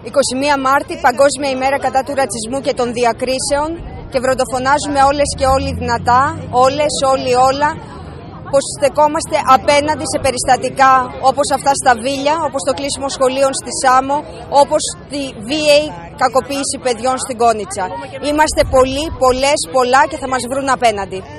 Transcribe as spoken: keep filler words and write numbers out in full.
εικοστή πρώτη Μάρτη, Παγκόσμια ημέρα κατά του ρατσισμού και των διακρίσεων, και βροντοφωνάζουμε όλες και όλοι δυνατά, όλες, όλοι, όλα, πως στεκόμαστε απέναντι σε περιστατικά όπως αυτά στα Βίλια, όπως το κλείσιμο σχολείων στη Σάμο, όπως τη βίαιη κακοποίηση παιδιών στην Κόνιτσα. Είμαστε πολλοί, πολλές, πολλά και θα μας βρουν απέναντι.